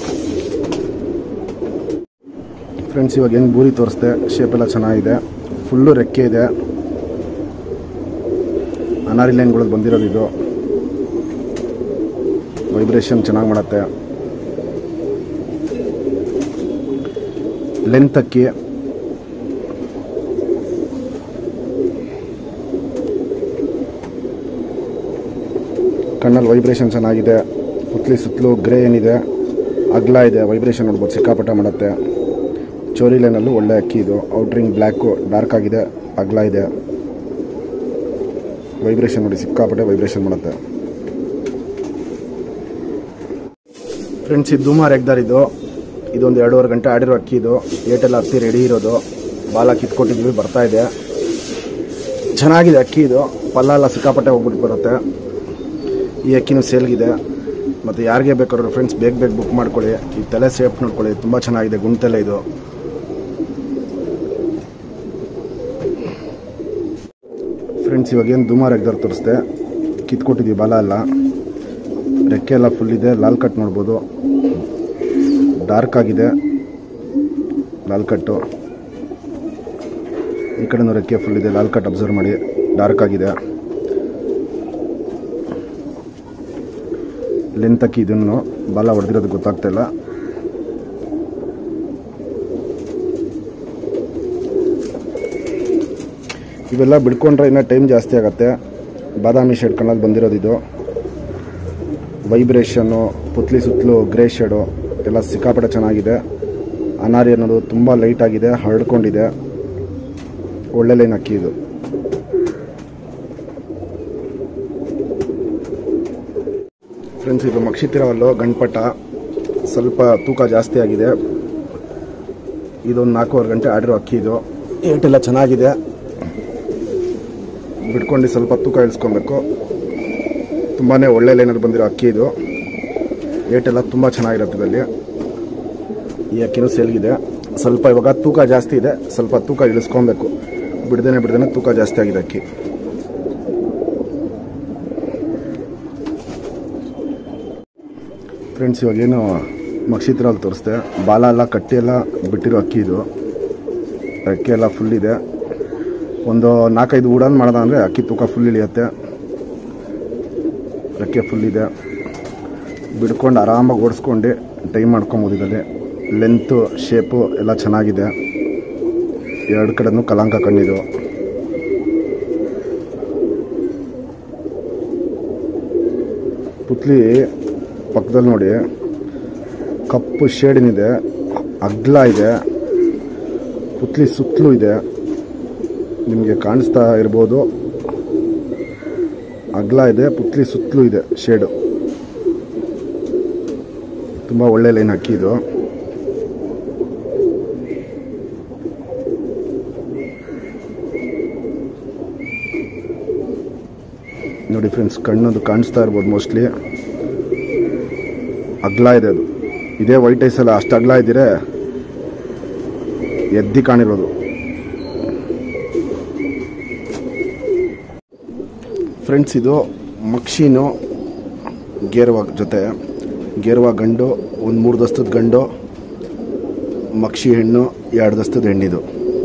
ಫ್ರೆಂಡ್ಸ್, ಇವಾಗ ಏನು ಬೂರಿ ತೋರಿಸ್ದೆ, ಶೇಪ್ ಎಲ್ಲ ಚೆನ್ನಾಗಿದೆ, ಫುಲ್ಲು ರೆಕ್ಕೆ ಇದೆ. ಅನಾರಿ ಲೈನ್ಗಳದ್ದು ಬಂದಿರೋದು ಇದು. ವೈಬ್ರೇಷನ್ ಚೆನ್ನಾಗಿ ಮಾಡುತ್ತೆ. ಲೆಂತ್ ಅಕ್ಕಿ. ಕಣ್ಣಲ್ಲಿ ವೈಬ್ರೇಷನ್ ಚೆನ್ನಾಗಿದೆ. ಪುತ್ಲಿ ಸುತ್ತಲೂ ಗ್ರೇ ಏನಿದೆ, ಅಗ್ಲ ಇದೆ, ವೈಬ್ರೇಷನ್ ನೋಡ್ಬೋದು, ಸಿಕ್ಕಾಪಟ್ಟೆ ಮಾಡುತ್ತೆ. ಚೋರಿ ಲೈನಲ್ಲೂ ಒಳ್ಳೆ ಅಕ್ಕಿ ಇದು. ಔಟ್ರಿಂಗ್ ಬ್ಲ್ಯಾಕು ಡಾರ್ಕ್ ಆಗಿದೆ, ಅಗ್ಲ ಇದೆ. ವೈಬ್ರೇಷನ್ ನೋಡಿ, ಸಿಕ್ಕಾಪಟ್ಟೆ ವೈಬ್ರೇಷನ್ ಮಾಡುತ್ತೆ. ಫ್ರೆಂಡ್ಸ್, ಇದು ಧೂಮಾರ್ ಎಗ್ದಾರ್. ಇದು ಇದೊಂದು ಎರಡೂವರೆ ಗಂಟೆ ಆಡಿರೋ ಅಕ್ಕಿ. ಇದು ಏಟೆಲ್ಲ ಹತ್ತಿ ರೆಡಿ ಇರೋದು. ಬಾಲ ಕಿತ್ಕೊಟ್ಟಿದ್ವಿ, ಬರ್ತಾ ಇದೆ. ಚೆನ್ನಾಗಿದೆ ಅಕ್ಕಿ ಇದು. ಪಲ್ಲ ಎಲ್ಲ ಸಿಕ್ಕಾಪಟ್ಟೆ ಹೋಗ್ಬಿಟ್ಟು ಬರುತ್ತೆ. ಈ ಅಕ್ಕಿನೂ ಸೇಲ್ಗಿದೆ. ಮತ್ತು ಯಾರಿಗೆ ಬೇಕಾದ್ರು ಫ್ರೆಂಡ್ಸ್ ಬೇಗ ಬೇಗ ಬುಕ್ ಮಾಡ್ಕೊಳ್ಳಿ. ಈ ತಲೆ ಶೇಪ್ ನೋಡ್ಕೊಳ್ಳಿ, ತುಂಬ ಚೆನ್ನಾಗಿದೆ. ಗುಂಟೆಲೆ ಇದು. ಫ್ರೆಂಡ್ಸ್, ಇವಾಗೇನು ಧೂಮಾರ್ ಎಗ್ದಾರ್ ತೋರಿಸ್ದೆ, ಕಿತ್ಕೊಟ್ಟಿದ್ವಿ ಬಾಲ ಎಲ್ಲ. ರೆಕ್ಕೆ ಎಲ್ಲ ಫುಲ್ ಇದೆ. ಲಾಲ್ ಕಟ್ ನೋಡ್ಬೋದು, ಡಾರ್ಕ್ ಆಗಿದೆ ಲಾಲ್ ಕಟ್ಟು. ಈ ಕಡೆನೂ ರೆಕ್ಕೆ ಫುಲ್ ಇದೆ, ಲಾಲ್ ಕಟ್ ಅಬ್ಸರ್ವ್ ಮಾಡಿ, ಡಾರ್ಕ್ ಆಗಿದೆ. ಲೆಂತ್ ಅಕ್ಕಿ. ಇದನ್ನು ಬಾಲ ಹೊಡೆದಿರೋದು ಗೊತ್ತಾಗ್ತಾ ಇಲ್ಲ. ಇವೆಲ್ಲ ಬಿಡ್ಕೊಂಡ್ರೆ ಇನ್ನೂ ಟೈಮ್ ಜಾಸ್ತಿ ಆಗುತ್ತೆ. ಬಾದಾಮಿ ಶೇಡ್ ಕಣ್ಣಲ್ಲಿ ಬಂದಿರೋದು ಇದು. ವೈಬ್ರೇಷನ್ನು, ಪುತ್ಲಿ ಸುತ್ತಲೂ ಗ್ರೇ ಶೇಡು ಎಲ್ಲ ಸಿಕ್ಕಾಪಟ್ಟೆ ಚೆನ್ನಾಗಿದೆ. ಅನಾರಿ ಅನ್ನೋದು ತುಂಬ ಲೈಟ್ ಆಗಿದೆ, ಹರಡ್ಕೊಂಡಿದೆ. ಒಳ್ಳೆ ಲೈನ್ ಅಕ್ಕಿ ಇದು. ಫ್ರೆಂಡ್ಸ್, ಇದು ಮಕ್ಷಿತಿರವಲ್ಲು ಗಂಡ್ಪಟ್ಟ. ಸ್ವಲ್ಪ ತೂಕ ಜಾಸ್ತಿ ಆಗಿದೆ. ಇದೊಂದು ನಾಲ್ಕೂವರೆ ಗಂಟೆ ಆಡಿರೋ ಅಕ್ಕಿ ಇದು. ಏಟೆಲ್ಲ ಚೆನ್ನಾಗಿದೆ. ಬಿಡ್ಕೊಂಡು ಸ್ವಲ್ಪ ತೂಕ ಇಳಿಸ್ಕೊಬೇಕು. ತುಂಬಾ ಒಳ್ಳೆ ಲೈನಲ್ಲಿ ಬಂದಿರೋ ಅಕ್ಕಿ ಇದು. ಏಟೆಲ್ಲ ತುಂಬ ಚೆನ್ನಾಗಿರುತ್ತೆ ಇದರಲ್ಲಿ. ಈ ಅಕ್ಕಿನೂ ಸೇಲ್ಗಿದೆ. ಸ್ವಲ್ಪ ಇವಾಗ ತೂಕ ಜಾಸ್ತಿ ಇದೆ, ಸ್ವಲ್ಪ ತೂಕ ಇಳಿಸ್ಕೊಬೇಕು. ಬಿಡ್ದೇನೆ ಬಿಡ್ದೇನೆ ತೂಕ ಜಾಸ್ತಿ ಆಗಿದೆ ಅಕ್ಕಿ. ಫ್ರೆಂಡ್ಸ್, ಇವಾಗೇನು ಮಕ್ಷಿತ್ರಲ್ಲಿ ತೋರಿಸ್ದೆ, ಬಾಲ ಎಲ್ಲ ಕಟ್ಟಿ ಎಲ್ಲ ಬಿಟ್ಟಿರೋ ಅಕ್ಕಿ ಇದು. ರೆಕ್ಕೆ ಎಲ್ಲ ಫುಲ್ ಇದೆ. ಒಂದು ನಾಲ್ಕೈದು ಉಡಾನ್ ಮಾಡೋದ ಅಂದರೆ ಅಕ್ಕಿ ತೂಕ ಫುಲ್ ಇಳಿಯುತ್ತೆ. ರೆಕ್ಕೆ ಫುಲ್ ಇದೆ. ಬಿಡ್ಕೊಂಡು ಆರಾಮಾಗಿ ಓಡಿಸ್ಕೊಂಡು ಟೈಮ್ ಮಾಡ್ಕೊಬೋದು ಇದರಲ್ಲಿ. ಲೆಂತು ಶೇಪು ಎಲ್ಲ ಚೆನ್ನಾಗಿದೆ. ಎರಡು ಕಡೆನೂ ಕಲಾಂಕ ಕಣ್ಣಿದು. ಪುತ್ಲಿ ಪಕ್ಕದಲ್ಲಿ ನೋಡಿ, ಕಪ್ಪು ಶೇಡಿನಿದೆ, ಅಗ್ಲ ಇದೆ, ಪುತ್ಲಿ ಸುತ್ತಲೂ ಇದೆ. ನಿಮಗೆ ಕಾಣಿಸ್ತಾ ಇರ್ಬೋದು, ಅಗ್ಲ ಇದೆ, ಪುತ್ಲಿ ಸುತ್ತಲೂ ಇದೆ ಶೇಡು. ತುಂಬ ಒಳ್ಳೆ ಲೈನ್ ಅಕ್ಕಿ ಇದು. ನೋಡಿ ಫ್ರೆಂಡ್ಸ್, ಕಣ್ಣದು ಕಾಣಿಸ್ತಾ ಇರ್ಬೋದು, ಮೋಸ್ಟ್ಲಿ ಅಗ್ಲ ಇದೆ ಅದು. ಇದೇ ವೈಟ್ ಐಸ್ ಎಲ್ಲ ಅಷ್ಟು ಅಗ್ಲ ಇದ್ದರೆ ಎದ್ದಿ ಕಾಣಿರೋದು. ಫ್ರೆಂಡ್ಸ್, ಇದು ಮಕ್ಷಿನು ಗೇರ್ವಾ ಜೊತೆ. ಗೇರ್ವಾ ಗಂಡು, ಒಂದು ಮೂರು ದಸ್ತದ ಗಂಡು, ಮಕ್ಷಿ ಹೆಣ್ಣು, ಎರಡು ದಸ್ತದ ಹೆಣ್ಣಿದು.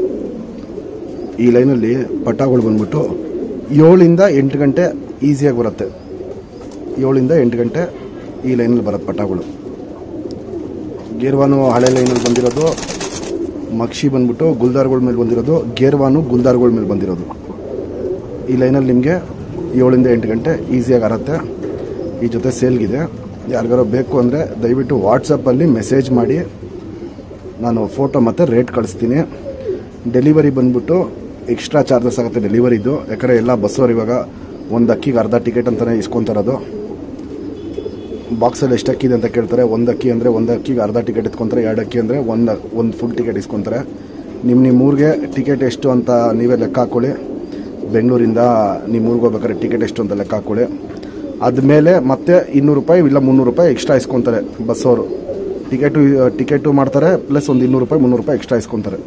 ಈ ಲೈನಲ್ಲಿ ಪಟಾಗಳು ಬಂದ್ಬಿಟ್ಟು ಏಳಿಂದ ಎಂಟು ಗಂಟೆ ಈಸಿಯಾಗಿ ಬರುತ್ತೆ. ಏಳಿಂದ ಎಂಟು ಗಂಟೆ ಈ ಲೈನಲ್ಲಿ ಬರುತ್ತೆ ಪಟಾಗಳು. ಗೇರ್ವಾನು ಹಳೆ ಲೈನಲ್ಲಿ ಬಂದಿರೋದು, ಮಕ್ಷಿ ಬಂದ್ಬಿಟ್ಟು ಗುಲ್ದಾರ್ಗಳ ಮೇಲೆ ಬಂದಿರೋದು, ಗೇರ್ವಾನು ಗುಲ್ದಾರ್ಗಳ ಮೇಲೆ ಬಂದಿರೋದು. ಈ ಲೈನಲ್ಲಿ ನಿಮಗೆ ಏಳರಿಂದ ಎಂಟು ಗಂಟೆ ಈಸಿಯಾಗಿ ಆರುತ್ತೆ. ಈ ಜೊತೆ ಸೇಲ್ಗಿದೆ. ಯಾರಿಗಾರು ಬೇಕು ಅಂದರೆ ದಯವಿಟ್ಟು ವಾಟ್ಸಪ್ಪಲ್ಲಿ ಮೆಸೇಜ್ ಮಾಡಿ, ನಾನು ಫೋಟೋ ಮತ್ತು ರೇಟ್ ಕಳಿಸ್ತೀನಿ. ಡೆಲಿವರಿ ಬಂದ್ಬಿಟ್ಟು ಎಕ್ಸ್ಟ್ರಾ ಚಾರ್ಜಸ್ ಆಗುತ್ತೆ ಡೆಲಿವರಿದು. ಯಾಕಂದರೆ ಎಲ್ಲ ಬಸ್ಸವ್ರು ಇವಾಗ ಒಂದು ಅಕ್ಕಿಗೆ ಅರ್ಧ ಟಿಕೆಟ್ ಅಂತಲೇ ಇಸ್ಕೊತಾರದು. ಬಾಕ್ಸಲ್ಲಿ ಎಷ್ಟು ಅಕ್ಕಿದೆ ಅಂತ ಕೇಳ್ತಾರೆ. ಒಂದು ಅಕ್ಕಿ ಅಂದರೆ ಒಂದು ಅಕ್ಕಿಗೆ ಅರ್ಧ ಟಿಕೆಟ್ ಇಸ್ಕೊತಾರೆ, ಎರಡು ಅಕ್ಕಿ ಅಂದರೆ ಒಂದು ಒಂದು ಫುಲ್ ಟಿಕೆಟ್ ಇಸ್ಕೊತಾರೆ. ನಿಮ್ಮ ನಿಮ್ಮ ಊರಿಗೆ ಟಿಕೆಟ್ ಎಷ್ಟು ಅಂತ ನೀವೇ ಲೆಕ್ಕ ಹಾಕ್ಕೊಳ್ಳಿ. ಬೆಂಗಳೂರಿಂದ ನಿಮ್ಮ ಊರಿಗೆ ಹೋಗ್ಬೇಕಾದ್ರೆ ಟಿಕೆಟ್ ಎಷ್ಟು ಅಂತ ಲೆಕ್ಕ ಹಾಕ್ಕೊಳ್ಳಿ. ಅದ್ಮೇಲೆ ಮತ್ತೆ ಇನ್ನೂರು ರೂಪಾಯಿ ಇಲ್ಲ ಮುನ್ನೂರು ರೂಪಾಯಿ ಎಕ್ಸ್ಟ್ರಾ ಇಸ್ಕೊತಾರೆ ಬಸ್ಸವರು. ಟಿಕೆಟು ಟಿಕೆಟು ಮಾಡ್ತಾರೆ, ಪ್ಲಸ್ ಒಂದು ಇನ್ನೂರು ರೂಪಾಯಿ ಮುನ್ನೂರು ರೂಪಾಯಿ ಎಕ್ಸ್ಟ್ರಾ ಇಸ್ಕೊತಾರೆ.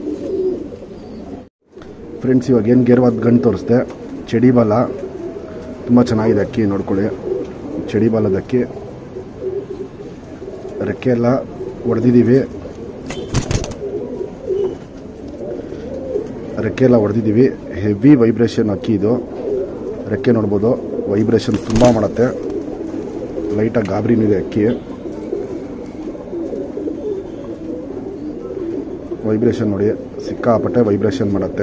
ಫ್ರೆಂಡ್ಸ್, ಇವಾಗ ಏನು ಗೇರ್ವಾದ ಗಂಡು ತೋರಿಸ್ದೆ, ಚಡಿಬಾಲ ತುಂಬ ಚೆನ್ನಾಗಿದೆ ಅಕ್ಕಿ, ನೋಡ್ಕೊಳ್ಳಿ. ಚಡಿಬಾಲದ ಅಕ್ಕಿ, ರೆಕ್ಕೆ ಎಲ್ಲ ಹೊಡೆದಿದ್ದೀವಿ, ರೆಕ್ಕೆ ಎಲ್ಲ ಹೊಡೆದಿದ್ದೀವಿ. ಹೆವಿ ವೈಬ್ರೇಷನ್ ಅಕ್ಕಿ ಇದು. ರೆಕ್ಕೆ ನೋಡ್ಬೋದು, ವೈಬ್ರೇಷನ್ ತುಂಬ ಮಾಡುತ್ತೆ. ಲೈಟಾಗಿ ಗಾಬರಿನಿದೆ ಅಕ್ಕಿ. ವೈಬ್ರೇಷನ್ ನೋಡಿ, ಸಿಕ್ಕಾಪಟ್ಟೆ ವೈಬ್ರೇಷನ್ ಮಾಡುತ್ತೆ.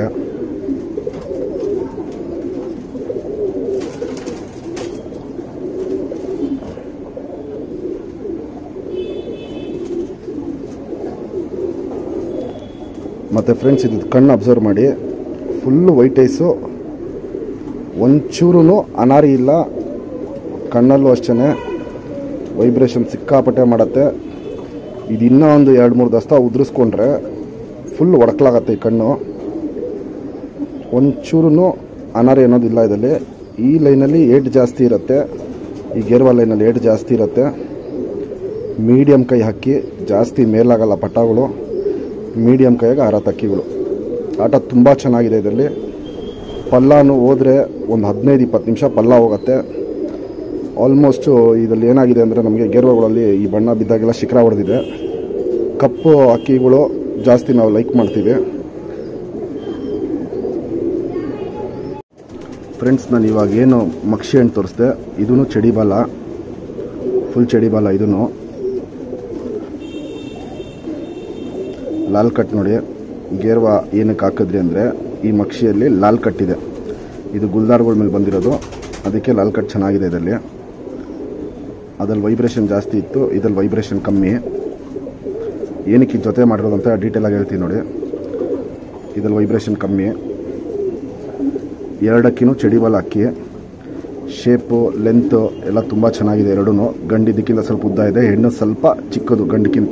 ಮತ್ತು ಫ್ರೆಂಡ್ಸ್, ಇದು ಕಣ್ಣು ಅಬ್ಸರ್ವ್ ಮಾಡಿ, ಫುಲ್ಲು ವೈಟ್ ಐಸು, ಒಂಚೂರು ಅನಾರಿ ಇಲ್ಲ. ಕಣ್ಣಲ್ಲೂ ಅಷ್ಟೇ ವೈಬ್ರೇಷನ್ ಸಿಕ್ಕಾಪಟ್ಟೆ ಮಾಡುತ್ತೆ. ಇದು ಇನ್ನೂ ಒಂದು ಎರಡು ಮೂರು ದಸ್ತ ಉದುರಿಸ್ಕೊಂಡ್ರೆ ಫುಲ್ ಒಡಕಲಾಗತ್ತೆ ಈ ಕಣ್ಣು. ಒಂಚೂರು ಅನಾರಿ ಅನ್ನೋದಿಲ್ಲ ಇದರಲ್ಲಿ. ಈ ಲೈನಲ್ಲಿ ಏಟ್ ಜಾಸ್ತಿ ಇರುತ್ತೆ, ಈ ಗೇರ್ವಾಲ್ ಲೈನಲ್ಲಿ ಏಟ್ ಜಾಸ್ತಿ ಇರುತ್ತೆ. ಮೀಡಿಯಮ್ ಕೈ ಹಾಕಿ, ಜಾಸ್ತಿ ಮೇಲಾಗಲ್ಲ ಪಟಾಗಳು. ಮೀಡಿಯಮ್ ಕೈಯಾಗ ಆರತ್ತು ಅಕ್ಕಿಗಳು. ಆಟ ತುಂಬ ಚೆನ್ನಾಗಿದೆ ಇದರಲ್ಲಿ. ಪಲ್ಲಾನು ಹೋದರೆ ಒಂದು ಹದಿನೈದು ಇಪ್ಪತ್ತು ನಿಮಿಷ ಪಲ್ಲ ಹೋಗುತ್ತೆ. ಆಲ್ಮೋಸ್ಟು ಇದರಲ್ಲಿ ಏನಾಗಿದೆ ಅಂದರೆ, ನಮಗೆ ಗೇರ್ವಾಗಳಲ್ಲಿ ಈ ಬಣ್ಣ ಬಿದ್ದಾಗೆಲ್ಲ ಶಿಖರ ಹೊಡೆದಿದೆ. ಕಪ್ಪು ಅಕ್ಕಿಗಳು ಜಾಸ್ತಿ ನಾವು ಲೈಕ್ ಮಾಡ್ತೀವಿ. ಫ್ರೆಂಡ್ಸ್, ನಾನು ಇವಾಗ ಏನು ಮಕ್ಷಿ ಹಣ್ಣು ತೋರಿಸ್ದೆ, ಇದೂ ಚಡಿಬಾಲ, ಫುಲ್ ಚಡಿಬಾಲ. ಇದೂ ಲಾಲ್ ಕಟ್ ನೋಡಿ. ಗೇರ್ವಾ ಏನಕ್ಕೆ ಹಾಕಿದ್ರಿ ಅಂದರೆ, ಈ ಮಕ್ಷಿಯಲ್ಲಿ ಲಾಲ್ ಕಟ್ ಇದೆ. ಇದು ಗುಲ್ದಾರ್ಗಳ ಮೇಲೆ ಬಂದಿರೋದು, ಅದಕ್ಕೆ ಲಾಲ್ ಕಟ್ ಚೆನ್ನಾಗಿದೆ ಇದರಲ್ಲಿ. ಅದ್ರಲ್ಲಿ ವೈಬ್ರೇಷನ್ ಜಾಸ್ತಿ ಇತ್ತು, ಇದ್ರಲ್ಲಿ ವೈಬ್ರೇಷನ್ ಕಮ್ಮಿ. ಏನಕ್ಕೆ ಈ ಜೊತೆ ಮಾಡಿರೋದು ಅಂತ ಡೀಟೇಲಾಗಿ ಹೇಳ್ತೀನಿ ನೋಡಿ. ಇದ್ರಲ್ಲಿ ವೈಬ್ರೇಷನ್ ಕಮ್ಮಿ. ಎರಡು ಅಕ್ಕಿನೂ ಚಡಿಬಾಲ ಅಕ್ಕಿ. ಶೇಪು, ಲೆಂತು ಎಲ್ಲ ತುಂಬ ಚೆನ್ನಾಗಿದೆ ಎರಡೂ. ಗಂಡಿದ್ದಕ್ಕಿಂತ ಸ್ವಲ್ಪ ಉದ್ದ ಇದೆ, ಹೆಣ್ಣು ಸ್ವಲ್ಪ ಚಿಕ್ಕದು ಗಂಡಕ್ಕಿಂತ.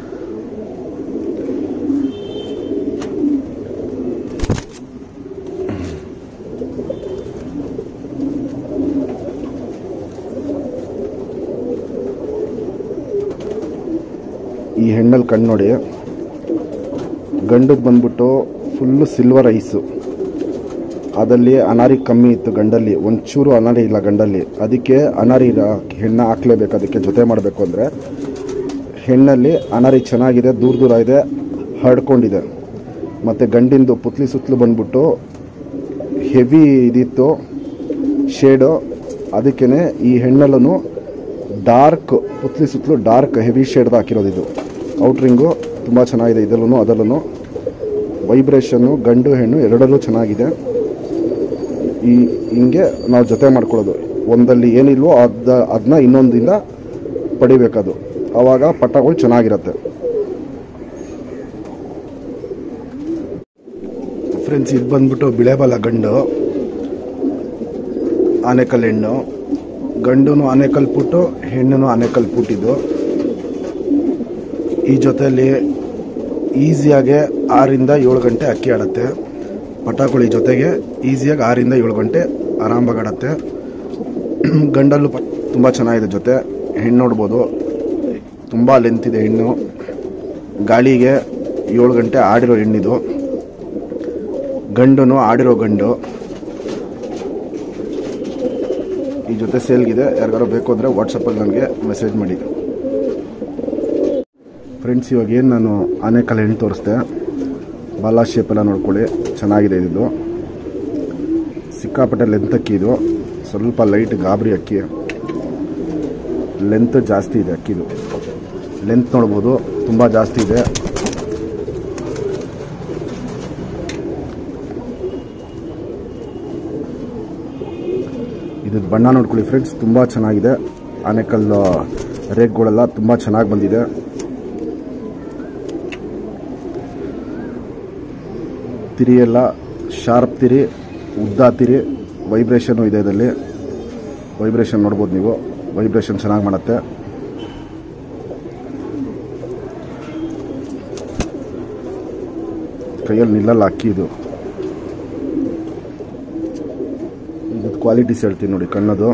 ಈ ಹೆಣ್ಣಲ್ಲಿ ಕಣ್ಣು ನೋಡಿ, ಗಂಡದ್ದು ಬಂದ್ಬಿಟ್ಟು ಫುಲ್ಲು ಸಿಲ್ವರ್ ಐಸು. ಅದಲ್ಲಿ ಅನಾರಿ ಕಮ್ಮಿ ಇತ್ತು ಗಂಡಲ್ಲಿ, ಒಂಚೂರು ಅನಾರಿ ಇಲ್ಲ ಗಂಡಲ್ಲಿ. ಅದಕ್ಕೆ ಅನಾರಿ ಹೆಣ್ಣು ಹಾಕ್ಲೇಬೇಕು. ಅದಕ್ಕೆ ಜೊತೆ ಮಾಡಬೇಕು ಅಂದರೆ ಹೆಣ್ಣಲ್ಲಿ ಅನಾರಿ ಚೆನ್ನಾಗಿದೆ, ದೂರ ದೂರ ಇದೆ, ಹರಡ್ಕೊಂಡಿದೆ. ಮತ್ತು ಗಂಡಿಂದು ಪುತ್ಲಿ ಸುತ್ತಲೂ ಬಂದ್ಬಿಟ್ಟು ಹೆವಿ ಇದಿತ್ತು ಶೇಡು. ಅದಕ್ಕೇ ಈ ಹೆಣ್ಣಲ್ಲೂ ಡಾರ್ಕ್ ಪುತ್ಲಿ ಸುತ್ತಲೂ ಡಾರ್ಕ್ ಹೆವಿ ಶೇಡ್ದು ಹಾಕಿರೋದು. ಇದು ಔಟ್ರಿಂಗು ತುಂಬ ಚೆನ್ನಾಗಿದೆ ಇದರಲ್ಲೂ ಅದರಲ್ಲೂ. ವೈಬ್ರೇಷನ್ನು ಗಂಡು ಹೆಣ್ಣು ಎರಡಲ್ಲೂ ಚೆನ್ನಾಗಿದೆ. ಈ ಹಿಂಗೆ ನಾವು ಜೊತೆ ಮಾಡ್ಕೊಳ್ಳೋದು. ಒಂದಲ್ಲಿ ಏನಿಲ್ವೋ ಅದ ಅದನ್ನ ಇನ್ನೊಂದಿಂದ ಪಡಿಬೇಕದು, ಆವಾಗ ಪಟ್ಟಗಳು ಚೆನ್ನಾಗಿರುತ್ತೆ. ಫ್ರೆಂಡ್ಸ್, ಇದು ಬಂದ್ಬಿಟ್ಟು ಬಿಳೆಬಲ ಗಂಡು, ಆನೆಕಲ್ ಹೆಣ್ಣು. ಗಂಡು ಆನೆಕಲ್ ಪುಟ್ಟು, ಹೆಣ್ಣು ಆನೆಕಲ್ ಪುಟ್ಟಿದ್ದು. ಈ ಜೊತೆಯಲ್ಲಿ ಈಸಿಯಾಗೆ ಆರಿಂದ ಏಳು ಗಂಟೆ ಅಕ್ಕಿ ಆಡುತ್ತೆ. ಪಟಾಕುಳಿ ಜೊತೆಗೆ ಈಸಿಯಾಗಿ ಆರಿಂದ ಏಳು ಗಂಟೆ ಆರಾಮಾಗಿ ಆಡುತ್ತೆ. ಗಂಡಲ್ಲೂ ಪ ತುಂಬ ಚೆನ್ನಾಗಿದೆ ಜೊತೆ. ಹೆಣ್ಣು ನೋಡ್ಬೋದು, ತುಂಬ ಲೆಂತ್ ಇದೆ ಹೆಣ್ಣು. ಗಾಳಿಗೆ ಏಳು ಗಂಟೆ ಆಡಿರೋ ಹೆಣ್ಣಿದು. ಗಂಡು ಆಡಿರೋ ಗಂಡು. ಈ ಜೊತೆ ಸೇಲ್ಗಿದೆ. ಯಾರಿಗಾರು ಬೇಕು ಅಂದರೆ ವಾಟ್ಸಪ್ಪಲ್ಲಿ ನನಗೆ ಮೆಸೇಜ್ ಮಾಡಿ. ಫ್ರೆಂಡ್ಸ್, ಇವಾಗ ಏನು ನಾನು ಆನೆಕಲ್ ಹೆಣ್ಣು ತೋರಿಸ್ದೆ, ಬಾಲ ಶೇಪೆಲ್ಲ ನೋಡ್ಕೊಳ್ಳಿ, ಚೆನ್ನಾಗಿದೆ ಇದು. ಸಿಕ್ಕಾಪಟ್ಟೆ ಲೆಂತ್ ಅಕ್ಕಿ ಇದು. ಸ್ವಲ್ಪ ಲೈಟ್ ಗಾಬರಿ ಅಕ್ಕಿ, ಲೆಂತ್ ಜಾಸ್ತಿ ಇದೆ ಅಕ್ಕಿದು. ಲೆಂತ್ ನೋಡ್ಬೋದು, ತುಂಬ ಜಾಸ್ತಿ ಇದೆ. ಇದು ಬಣ್ಣ ನೋಡ್ಕೊಳ್ಳಿ ಫ್ರೆಂಡ್ಸ್, ತುಂಬ ಚೆನ್ನಾಗಿದೆ. ಆನೆಕಲ್ಲು ರೇಕ್ಗಳೆಲ್ಲ ತುಂಬ ಚೆನ್ನಾಗಿ ಬಂದಿದೆ. ತಿರಿ ಎಲ್ಲ ಶಾರ್ಪ್ ತಿರಿ, ಉದ್ದ ತಿರಿ, ವೈಬ್ರೇಷನ್ನು ಇದೆ. ಇದರಲ್ಲಿ ವೈಬ್ರೇಷನ್ ನೋಡ್ಬೋದು ನೀವು, ವೈಬ್ರೇಷನ್ ಚೆನ್ನಾಗಿ ಮಾಡುತ್ತೆ. ಕೈಯಲ್ಲಿ ನಿಲ್ಲಲ್ಲ ಅಕ್ಕಿ. ಇದು ಇದು ಕ್ವಾಲಿಟೀಸ್ ಹೇಳ್ತೀನಿ ನೋಡಿ. ಕಣ್ಣದು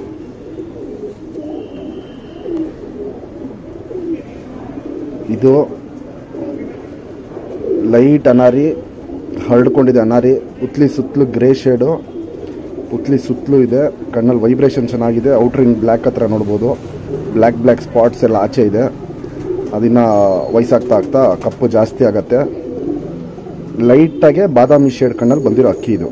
ಇದು ಲೈಟ್ ಅನಾರಿ ಹರಡ್ಕೊಂಡಿದೆ. ಅನಾರಿ ಉತ್ಲಿ ಸುತ್ತಲೂ ಗ್ರೇ ಶೇಡು, ಉತ್ಲಿ ಸುತ್ತಲೂ ಇದೆ. ಕಣ್ಣಲ್ಲಿ ವೈಬ್ರೇಷನ್ ಚೆನ್ನಾಗಿದೆ. ಔಟ್ರಿಂಗ್ ಬ್ಲ್ಯಾಕ್ ಹತ್ರ ನೋಡ್ಬೋದು, ಬ್ಲ್ಯಾಕ್ ಬ್ಲ್ಯಾಕ್ ಸ್ಪಾಟ್ಸ್ ಎಲ್ಲ ಆಚೆ ಇದೆ. ಅದನ್ನು ವಯಸ್ಸಾಗ್ತಾ ಆಗ್ತಾ ಕಪ್ಪು ಜಾಸ್ತಿ ಆಗತ್ತೆ. ಲೈಟಾಗೆ ಬಾದಾಮಿ ಶೇಡ್ ಕಣ್ಣಲ್ಲಿ ಬಂದಿರೋ ಅಕ್ಕಿ ಇದು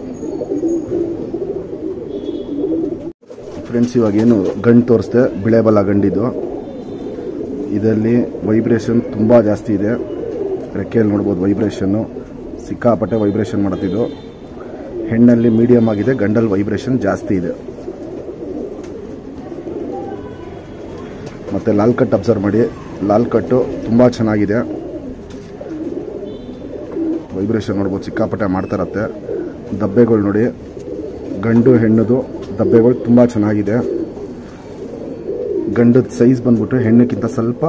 ಫ್ರೆಂಡ್ಸ್. ಇವಾಗ ಏನು ಗಂಡು ತೋರಿಸ್ದೆ, ಬಿಳೆಬಲ ಗಂಡಿದು. ಇದರಲ್ಲಿ ವೈಬ್ರೇಷನ್ ತುಂಬ ಜಾಸ್ತಿ ಇದೆ. ರೆಕ್ಕೆಯಲ್ಲಿ ನೋಡ್ಬೋದು ವೈಬ್ರೇಷನ್ನು ಸಿಕ್ಕಾಪಟ್ಟೆ ವೈಬ್ರೇಷನ್ ಮಾಡುತ್ತಿದ್ದು. ಹೆಣ್ಣಲ್ಲಿ ಮೀಡಿಯಮ್ ಆಗಿದೆ, ಗಂಡಲ್ಲಿ ವೈಬ್ರೇಷನ್ ಜಾಸ್ತಿ ಇದೆ. ಮತ್ತು ಲಾಲ್ ಕಟ್ ಅಬ್ಸರ್ವ್ ಮಾಡಿ, ಲಾಲ್ ಕಟ್ಟು ತುಂಬ ಚೆನ್ನಾಗಿದೆ. ವೈಬ್ರೇಷನ್ ನೋಡ್ಬೋದು, ಸಿಕ್ಕಾಪಟ್ಟೆ ಮಾಡ್ತಾ ಇರತ್ತೆ. ದಬ್ಬೆಗಳು ನೋಡಿ, ಗಂಡು ಹೆಣ್ಣದು ದಬ್ಬೆಗಳು ತುಂಬ ಚೆನ್ನಾಗಿದೆ. ಗಂಡದ ಸೈಜ್ ಬಂದ್ಬಿಟ್ಟು ಹೆಣ್ಣಿಗಿಂತ ಸ್ವಲ್ಪ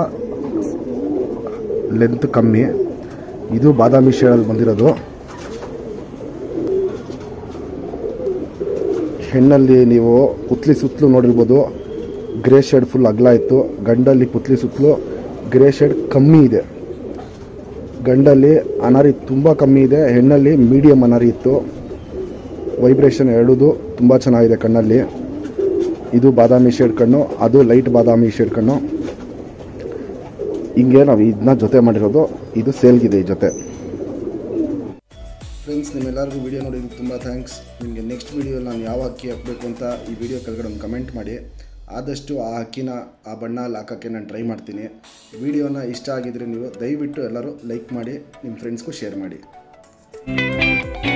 ಲೆಂತ್ ಕಮ್ಮಿ. ಇದು ಬಾದಾಮಿ ಶೇಡಲ್ಲಿ ಬಂದಿರೋದು. ಹೆಣ್ಣಲ್ಲಿ ನೀವು ಪುತ್ಲಿ ಸುತ್ತಲೂ ನೋಡಿರ್ಬೋದು, ಗ್ರೇ ಶೇಡ್ ಫುಲ್ ಅಗಲ ಇತ್ತು. ಗಂಡಲ್ಲಿ ಪುತ್ಲಿ ಸುತ್ತಲೂ ಗ್ರೇ ಶೇಡ್ ಕಮ್ಮಿ ಇದೆ. ಗಂಡಲ್ಲಿ ಅನಾರಿ ತುಂಬ ಕಮ್ಮಿ ಇದೆ, ಹೆಣ್ಣಲ್ಲಿ ಮೀಡಿಯಮ್ ಅನಾರಿ ಇತ್ತು. ವೈಬ್ರೇಷನ್ ಎರಡೂ ತುಂಬ ಚೆನ್ನಾಗಿದೆ ಕಣ್ಣಲ್ಲಿ. ಇದು ಬಾದಾಮಿ ಶೇಡ್ ಕಣ್ಣು, ಅದು ಲೈಟ್ ಬಾದಾಮಿ ಶೇಡ್ ಕಣ್ಣು. ಹಿಂಗೆ ನಾವು ಇದನ್ನ ಜೊತೆ ಮಾಡಿರೋದು. ಇದು ಸೇಲ್ಗಿದೆ ಈ ಜೊತೆ. ಫ್ರೆಂಡ್ಸ್, ನಿಮ್ಮೆಲ್ಲರಿಗೂ ವಿಡಿಯೋ ನೋಡಿದ್ದಕ್ಕೆ ತುಂಬ ಥ್ಯಾಂಕ್ಸ್. ನಿಮಗೆ ನೆಕ್ಸ್ಟ್ ವಿಡಿಯೋ ನಾನು ಯಾವ ಅಕ್ಕಿ ಹಾಕಬೇಕು ಅಂತ ಈ ವಿಡಿಯೋ ಕೆಳಗಡೆ ಒಂದು ಕಮೆಂಟ್ ಮಾಡಿ. ಆದಷ್ಟು ಆ ಅಕ್ಕಿನ ಆ ಬಣ್ಣಲ್ಲಿ ಹಾಕೋಕ್ಕೆ ನಾನು ಟ್ರೈ ಮಾಡ್ತೀನಿ. ವಿಡಿಯೋನ ಇಷ್ಟ ಆಗಿದ್ರೆ ನೀವು ದಯವಿಟ್ಟು ಎಲ್ಲರೂ ಲೈಕ್ ಮಾಡಿ, ನಿಮ್ಮ ಫ್ರೆಂಡ್ಸ್ಗೂ ಶೇರ್ ಮಾಡಿ.